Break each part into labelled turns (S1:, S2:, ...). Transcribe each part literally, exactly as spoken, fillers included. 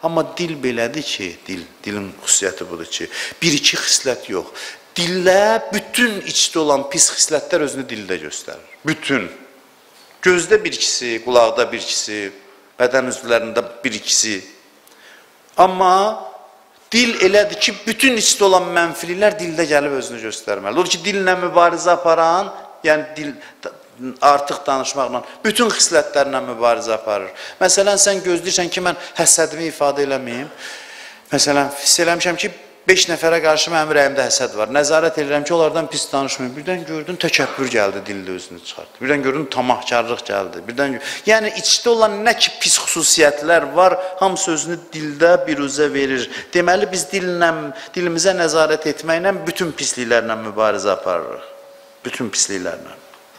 S1: Amma dil belədir ki, dil, dilin xüsusiyyəti budur ki, bir-iki xislət yox. Dillə bütün içdə olan pis xislətlər özünü dildə göstərir. Bütün. Gözdə bir-ikisi, qulaqda bir-ikisi, bədən üzvlərində bir-ikisi. Amma dil elədir ki, bütün içdə olan mənfiliklər dildə gəlib özünü göstərməli. Odur ki, dillə mübarizə aparan, yəni dil artıq danışmaqla, bütün xislətlərlə mübarizə aparır. Məsələn, sən gözləyirsən ki, mən həsədimi ifadə eləməyim. Məsələn, hiss eləmişəm ki, beş nəfərə qarşı mənim ürəyimdə həsəd var. Nəzarət edirəm ki, onlardan pis danışmayım. Birdən gördün, təkəbbür gəldi, dildə özünü çıxartdı. Birdən gördün, tamahkarlıq gəldi. Birdən, yəni, içdə olan nə ki pis xüsusiyyətlər var, hamısı özünü dildə biruzə verir. Deməli, biz dillə, dilimizə nəzarət etməklə bütün pisliklərlə mübarizə aparırıq. Bütün pisliklərlə.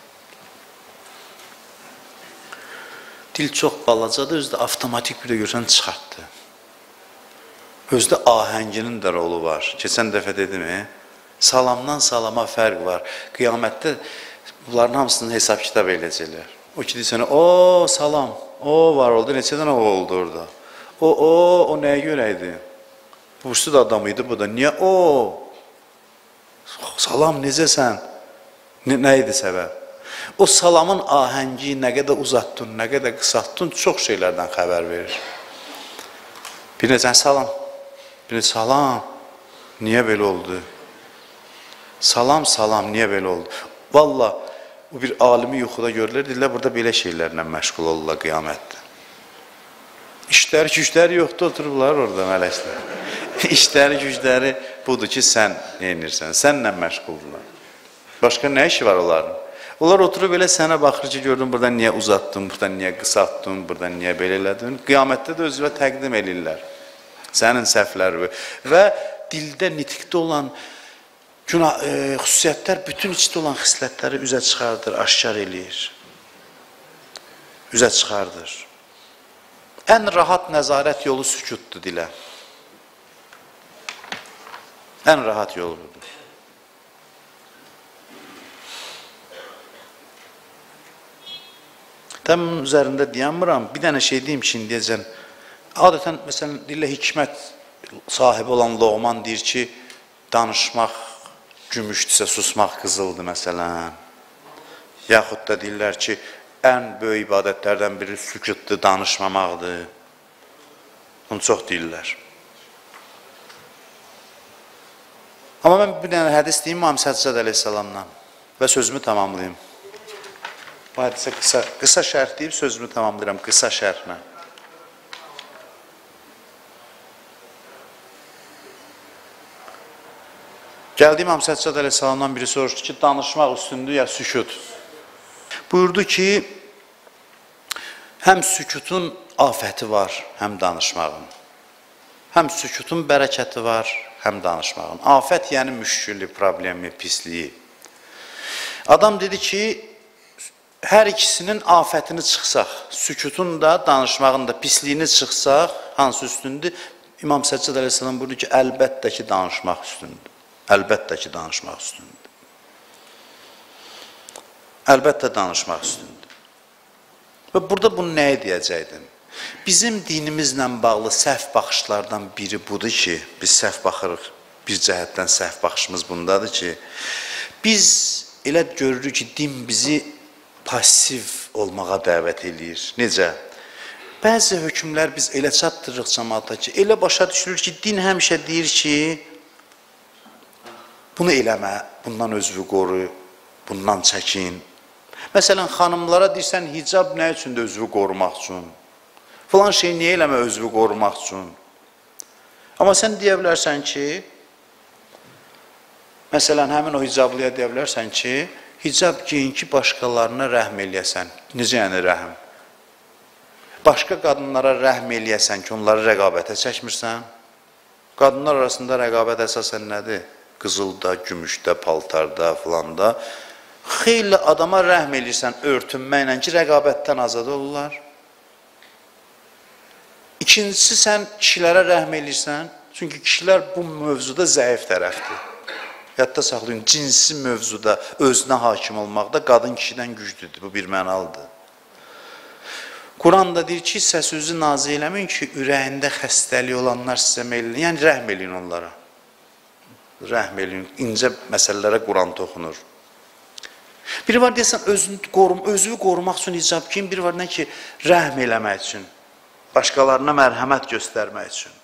S1: Dil çox balacadır, özü də avtomatik bir də görsən çıxartdı. Özdə ahənginin də rolu var. Keçən dəfə dedim, salamdan salama fərq var. Qiyamətdə bunların hamısının hesab kitab eləcəklər. O ki, deyirsən, o salam, o var oldu, neçə dənə o oldu orada. O, o, o nəyə görə idi? Bursuz adam idi bu da. Niyə o? Salam, necəsən? Nə idi səbəb? O salamın ahəngi nə qədər uzatdın, nə qədər qısaltdın, çox şeylərdən xəbər verir. Bir necən salam. Bir salam, niyə belə oldu? Salam, salam, niyə belə oldu? Valla, bu bir alimi yuxuda görürlər, deyirlər, burada belə şeylərlə məşğul olurlar qiyamətdə. İşləri, gücləri yoxdur, otururlar orada mələklər. İşləri, gücləri budur ki, sən neyinirsən, sənlə məşğuldurlar. Başqa nə işi var onların? Onlar oturub belə sənə baxır ki, gördün, buradan niyə uzatdın, buradan niyə qısaltdın, buradan niyə belə elədin? Qiyamətdə də özünə təqdim edirlər. Sənin səhvləri və dildə, nitikdə olan günah, e, xüsusiyyətlər bütün içdə olan xislətləri üzə çıxardır, aşkar eləyir. Üzə çıxardır. Ən rahat nəzarət yolu sükutdur dilə. Ən rahat yolu budur. Təmin üzərində deyəmirəm, bir dənə şey deyim ki, deyəcəm, adətən, məsələn, dillə hikmət sahibi olan Loğman deyir ki, danışmaq gümüşdürsə, susmaq qızıldır, məsələn. Yaxud da deyirlər ki, ən böyük ibadətlərdən biri sükutdur, danışmamaqdır. Bunu çox deyirlər. Amma mən bir dənə hədis deyim Muhammed Səccad əleyhissalamdan və sözümü tamamlayayım. Bu hədisə qısa, qısa şərh deyib sözümü tamamlayıram, qısa şərhlə. Gəldi İmam Səccad əleyhissalamdan biri soruşdu ki, danışmaq üstündür ya sükut. Buyurdu ki, həm sükutun afəti var, həm danışmağın. Həm sükutun bərəkəti var, həm danışmağın. Afət yəni müşkülü, problemi, pisliyi. Adam dedi ki, hər ikisinin afətini çıxsaq, sükutun da, danışmağın da pisliyini çıxsaq, hansı üstündür? İmam Səccad əleyhissalam buyurdu ki, əlbəttə ki, danışmaq üstündür. Əlbəttə ki, danışmaq üstündür. Əlbəttə danışmaq üstündür. Və burada bunu nəyə deyəcəkdim? Bizim dinimizlə bağlı səhv baxışlardan biri budur ki, biz səhv baxırıq, bir cəhətdən səhv baxışımız bundadır ki, biz elə görürük ki, din bizi pasiv olmağa dəvət edir. Necə? Bəzi hökmlər biz elə çatdırırıq cəmaata ki, elə başa düşülür ki, din həmişə deyir ki, bunu eləmə, bundan özünü qoru, bundan çəkin. Məsələn, xanımlara deyirsən, hicab nə üçün də özünü qorumaq üçün? Falan şey niyə eləmə özünü qorumaq üçün? Amma sən deyə bilərsən ki, məsələn, həmin o hicablıya deyə bilərsən ki, hicab giyin ki, başqalarına rəhm eləyəsən. Necə yəni rəhm? Başqa qadınlara rəhm eləyəsən ki, onları rəqabətə çəkmirsən. Qadınlar arasında rəqabət əsasən nədir? Qızılda, gümüşdə, paltarda, filanda. Xeyli adama rəhm eləyirsən örtünməklə ki, rəqabətdən azad olurlar. İkincisi, sən kişilərə rəhm eləyirsən, çünki kişilər bu mövzuda zəif tərəfdir. Yadda saxlayın, cinsi mövzuda özünə hakim olmaqda qadın kişidən güclüdür, bu bir mənalıdır. Quran da deyir ki, səsünüzü nazı eləməyin ki, ürəyində xəstəliyi olanlar sizə meyilin. Yəni, rəhm eləyin onlara. Rəhm eləyin, incə məsələlərə Quran toxunur. Biri var deyəsən, özünü, qorum, özünü qorumaq üçün icab kim? Biri var nə ki, rəhm eləmək üçün, başqalarına mərhəmət göstərmək üçün.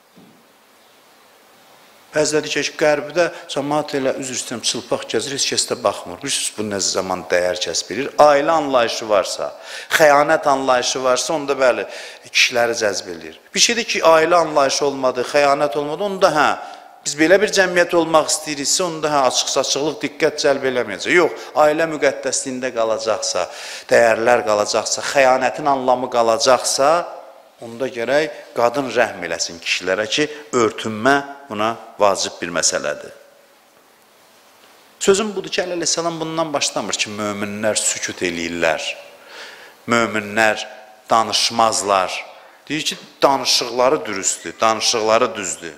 S1: Bəziləri deyir ki, qərbdə cəmaat elə, üzr istəyirəm, çılpaq gəzir, heç kəs də baxmır. Bilirsiniz, bu nə zaman dəyər kəs bilir. Ailə anlayışı varsa, xəyanət anlayışı varsa, onda bəli, kişiləri cəzb edir. Bir şeydir ki, ailə anlayışı olmadı, xəyanət olmadı, onda hə, biz belə bir cəmiyyət olmaq istəyiriksə, onda hə, açıq-saçıqlıq diqqət cəlb eləməyəcək. Yox, ailə müqəddəsliyində qalacaqsa, dəyərlər qalacaqsa, xəyanətin anlamı qalacaqsa, onda gərək qadın rəhm eləsin kişilərə ki, örtünmə buna vacib bir məsələdir. Sözüm budur ki, əleyhissalam bundan başlamır ki, möminlər sükut eləyirlər, möminlər danışmazlar. Deyir ki, danışıqları dürüsttür, danışıqları düzdür.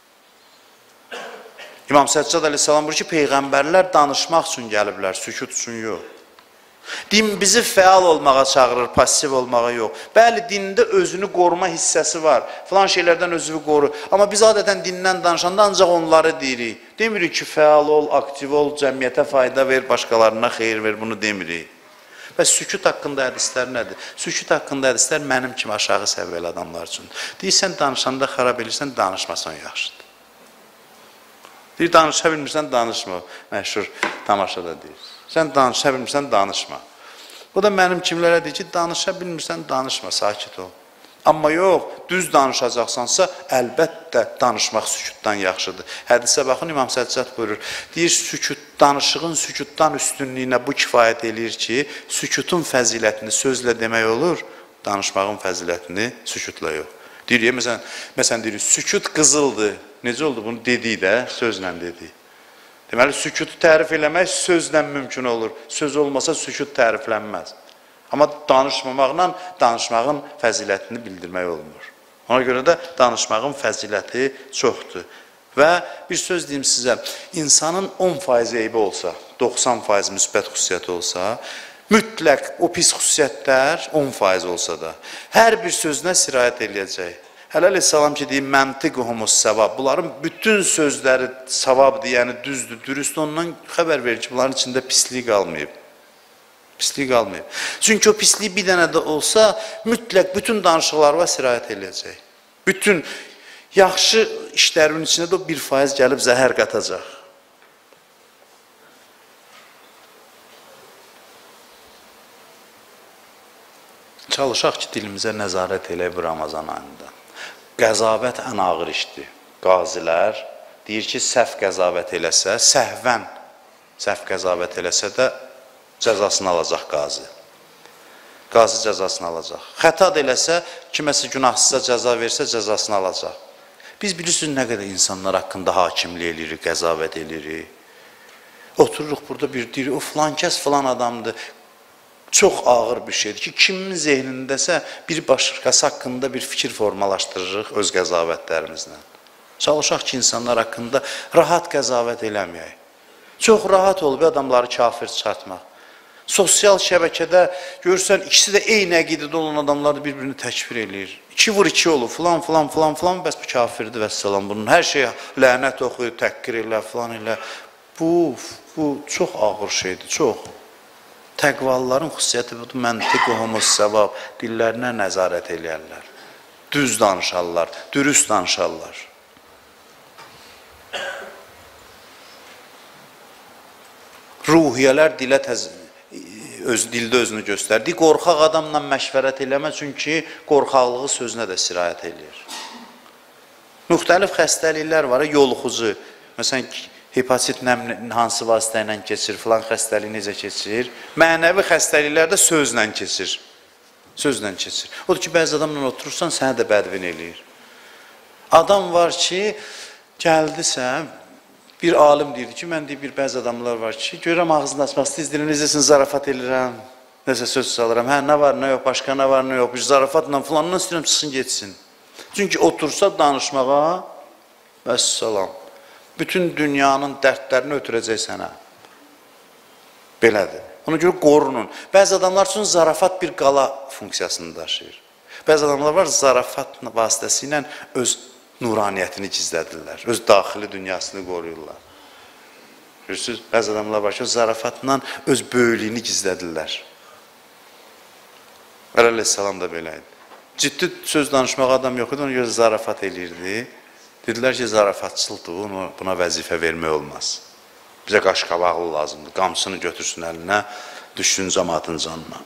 S1: İmam Səccad əleyhissalam buyurur ki, peyğəmbərlər danışmaq üçün gəliblər, sükut üçün yox. Din bizi fəal olmağa çağırır, pasiv olmağa yox. Bəli, dində özünü qoruma hissəsi var. Filan şeylərdən özünü qoru. Amma biz adətən dindən danışanda ancaq onları deyirik. Demirik ki, fəal ol, aktiv ol, cəmiyyətə fayda ver, başqalarına xeyir ver, bunu demirik. Və sükut haqqında hədislər nədir? Sükut haqqında hədislər mənim kimi aşağı səviyyəli adamlar üçün. Deyirsən, danışanda xarab edirsən, danışmasan yaxşıdır. Deyir, danışa bilmirsən, danışma. Məşhur tamaşada deyir. Sən danışa bilmirsən, danışma. O da mənim kimlərə deyir ki, danışa bilmirsən, danışma, sakit ol. Amma yox, düz danışacaqsansa, əlbəttə danışmaq sükutdan yaxşıdır. Hədisə baxın, İmam Səccad buyurur. Deyir, sükut, danışığın sükutdan üstünlüyünə bu kifayət eləyir ki, sükutun fəzilətini sözlə demək olur, danışmağın fəzilətini sükutla yox. Deyir, məsələn, məsələn deyir, sükut qızıldır. Necə oldu? Bunu dedik də, sözlə dedik. Deməli, sükutu tərif eləmək sözlə mümkün olur. Söz olmasa sükut təriflənməz. Amma danışmamaqla danışmağın fəzilətini bildirmək olmur. Ona görə də danışmağın fəziləti çoxdur. Və bir söz deyim sizə, insanın on faiz eybi olsa, doxsan faiz müsbət xüsusiyyəti olsa, mütləq o pis xüsusiyyətlər on faiz olsa da, hər bir sözünə sirayət eləyəcək. Hələ əleyhissalam ki, deyim, məntiquhumus savab. Bunların bütün sözləri savabdır, yəni düzdür, dürüst. Ondan xəbər verir ki, bunların içində pislik qalmayıb. Pislik qalmayıb. Çünki o pislik bir dənə də olsa, mütləq bütün danışıqlarına sirayət eləyəcək. Bütün yaxşı işlərin içində də o bir faiz gəlib zəhər qatacaq. Çalışaq ki, dilimizə nəzarət elə bir Ramazan ayında. Qəzavət ən ağır işdir. Qazilər deyir ki, səhv qəzavət eləsə, səhvən səhv qəzavət eləsə də cəzasını alacaq qazı. Qazı cəzasını alacaq. Xəta da eləsə, kiməsə günahsıza cəza versə, cəzasını alacaq. Biz bilirsiniz nə qədər insanlar haqqında hakimlik eləyirik, qəzavət eləyirik. Otururuq burada bir deyir, o filan kəs filan adamdır. Çox ağır bir şeydir ki, kimin zehnindəsə bir başqası haqqında bir fikir formalaşdırırıq öz qəzavətlərimizlə. Çalışaq ki, insanlar haqqında rahat qəzavət eləməyək. Çox rahat olub adamları kafir çıxartmaq. Sosial şəbəkədə görürsən, ikisi də eyni əqidədə olan adamlar bir-birini təkfir eləyir. İki vur iki olur, filan, filan, filan, filan, bəs bu kafirdir və səlam. Bunun hər şey lənət oxuyur, təqqir elə, filan elə. Bu, bu çox ağır şeydir, çox. Təqvalıların xüsusiyyəti budur, məntiquhumus savab, dillərinə nəzarət eləyərlər. Düz danışarlar, dürüst danışarlar. Ruhiyyələr dilə təz, öz, dildə özünü göstərdi. Qorxaq adamla məşvərət eləmə, çünki qorxaqlığı sözünə də sirayət eləyir. Müxtəlif xəstəliklər var, yoluxucu. Məsələn, hepatit hansı vasitə ilə keçir, filan xəstəlik necə keçir? Mənəvi xəstəliklər də sözlə keçir. Sözlə keçir. Odur ki, bəzi adamla oturursan, sənə də bədvin eləyir. Adam var ki, gəldisə, bir alim deyirdi ki, mən deyir, bir bəzi adamlar var ki, görürəm ağzını açmaq istəyir, necəsin, zarafat edirəm, nəsə söz salıram, hə, nə var, nə yox, başqa nə var, nə yox, bir zarafatla filandan istəyirəm, çıxsın, geçsin. Çünki otursa danışmağa, vəssalam, bütün dünyanın dərdlərini ötürəcək sənə. Belədir. Ona görə qorunun. Bəzi adamlar üçün zarafat bir qala funksiyasını daşıyır. Bəzi adamlar var, zarafat vasitəsilə öz nuraniyyətini gizlədirlər, öz daxili dünyasını qoruyurlar. Görürsünüz, bəzi adamlar var ki, o zarafatla öz böyülüyünü gizlədirlər. Əleyhissalam da belə idi. Ciddi söz danışmaq adam yox idi, ona görə zarafat eləyirdi. Dedilər ki, zarafatçılıqdır, buna vəzifə vermək olmaz. Bizə qaşqabaqlı lazımdır, qamçısını götürsün əlinə, düşsün cəmaatın canına.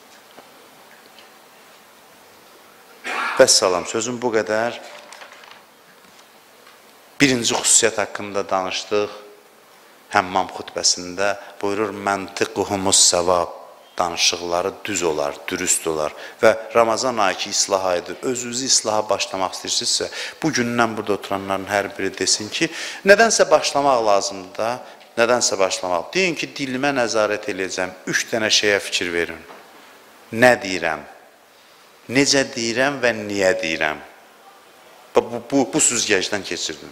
S1: Vəssalam, sözüm bu qədər. Birinci xüsusiyyət haqqında danışdıq. Həmmam xütbəsində buyurur, məntiquhumus savab, danışıqları düz olar, dürüst olar və Ramazan ayı ki, islah ayıdır, özünüzü islaha başlamaq istəyirsinizsə, bu gündən burada oturanların hər biri desin ki, nədənsə başlamaq lazımdır da, nədənsə başlamaq. Deyin ki, dilimə nəzarət edəcəm, üç dənə şeyə fikir verin. Nə deyirəm, necə deyirəm və niyə deyirəm? Bu, bu, bu süzgəcdən keçirdim.